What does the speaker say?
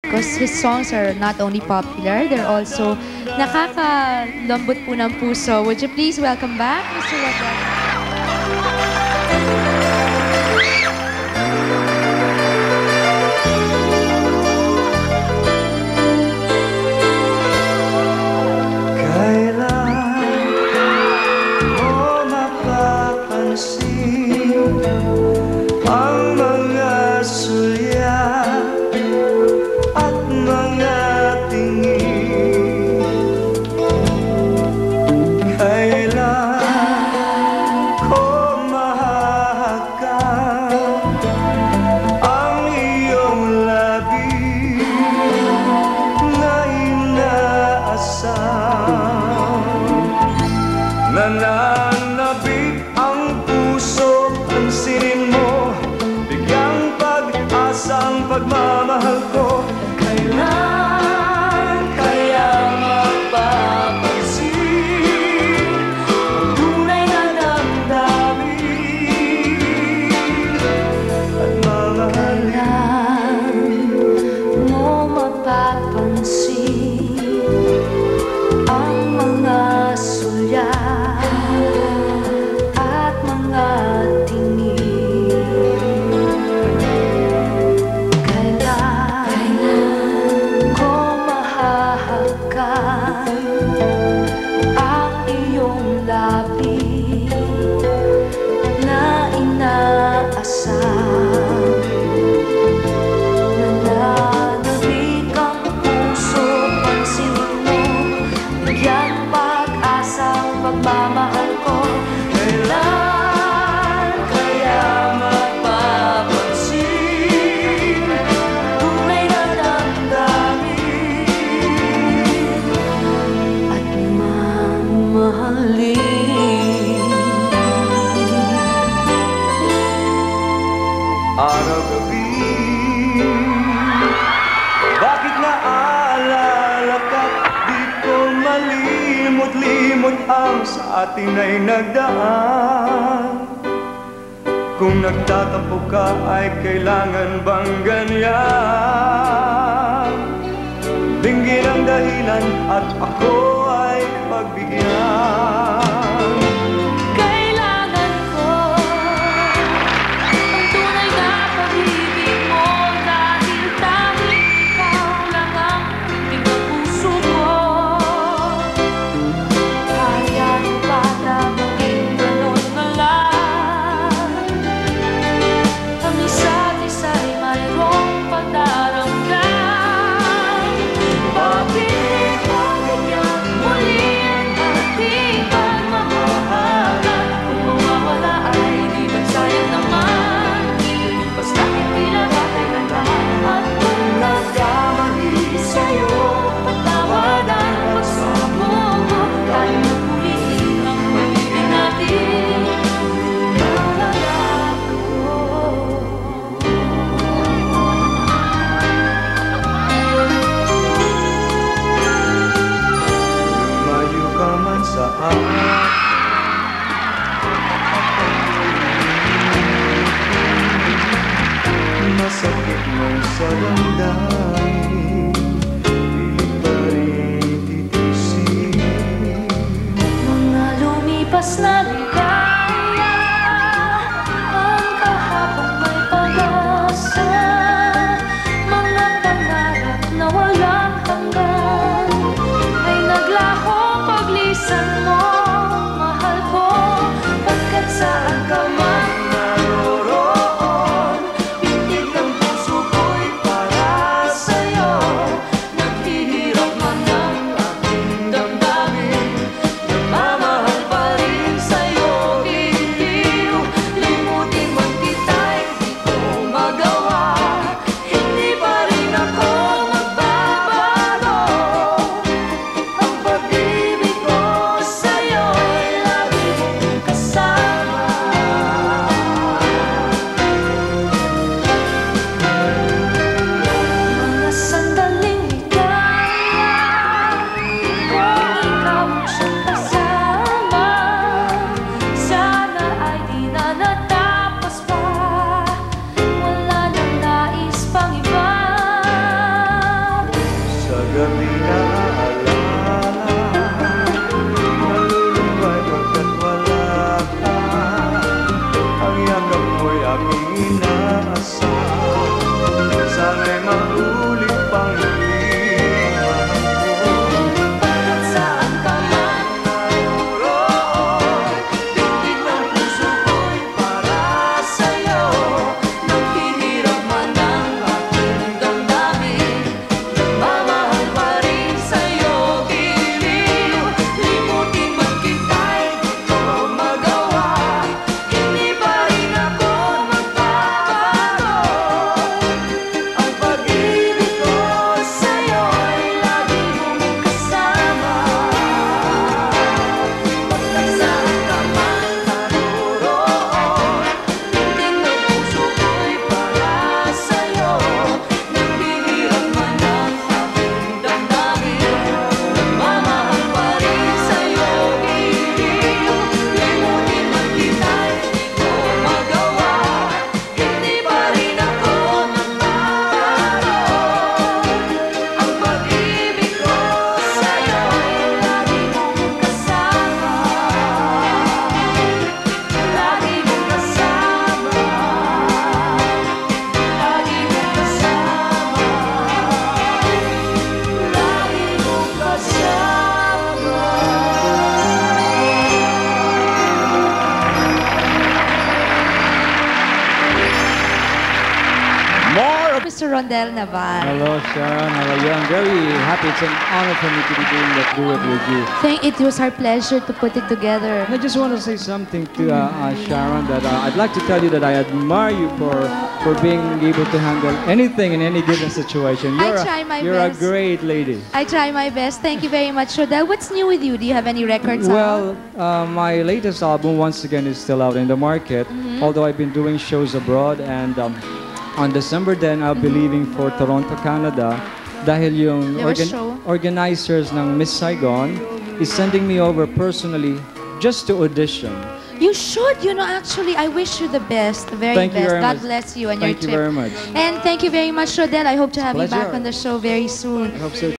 because his songs are not only popular, they're also nakakalambot po ng puso. Would you please welcome back, Mr. Rodel? Nananabik ang puso, pansinin mo, bigyang pag-asang pagmamahal ko. Kailan kaya mapapansin ang tunay na damdamin at mamahalin? Kailan mo mapapansin ang mga sulyap at mga tingin? Kailan ko mahahagan ang iyong labi na inaasam? Nananabik ang puso, pansinin mo, bigyan pag-asang pagmamahal ko. Kailan kaya mapapansin tunay na damdamin at mamahalin? Araw-gabi, bakit naaalala ka't di ko malimot-limot ang sa atin ay nagdaan? Kung nagtatampo ka ay kailangan bang ganyan? Binggin ang dahilan at ako ay pagbigyan. Kailangan ko ang tunay na pag-ibig mo, dahil tanging ikaw lang ang ibig ng puso ko. Kaya mo ba na maging ganon na lang? Ang isa't isa'y mayroong pagdaramdam. Bakit yan muli ang ating gabi na aalala, nalulumbay pagkat wala ka. Ang yakap mo'y aking inaasam, sana'y maulit pang iwan ko. Pagkat saan ka man Naroon, tingin ng puso ko'y para sa'yo. Naghihirap man ang aking damdamin, nagmamahal pa rin sa'yo, giliw. Limutin man kita'y di ko magawa, hindi pa rin ako magbabago. ang pag-ibig ko Sa'yo'y lagi mong kasama. Pagkat saan ka man naroon, tingin ng puso ko'y para sa'yo. Naghihirap man ang aking damdamin, nagmamahal pa rin sa'yo, giliw. Limutin man kita'y di ko magawa, hindi pa rin ako magbabago. Ang pag-ibig ko sa'yo'y lagi mong kasama. Lagi mong kasama. Lagi mong kasama. Lagi mong more of Mr. Rodel Naval. Hello, Sharon. How are you? I'm very happy. It's an honor for me to be doing that duet with you. It was our pleasure to put it together. And I just want to say something to Sharon that I'd like to tell you that I admire you for being able to handle anything in any given situation. I try my you're best. a great lady. I try my best. Thank you very much, Rodel. What's new with you? Do you have any records Well, out? my latest album once again is still out in the market. Although I've been doing shows abroad, and on December 10 I'll be leaving for Toronto, Canada. Dahil yung There was show. organizers ng Miss Saigon is sending me over personally just to audition. You should. You know, actually, I wish you the best, the very Thank you best. very God much. bless you and Thank your you trip. very much. And thank you very much, Rodel. I hope to have you back Pleasure. on the show very soon. I hope so.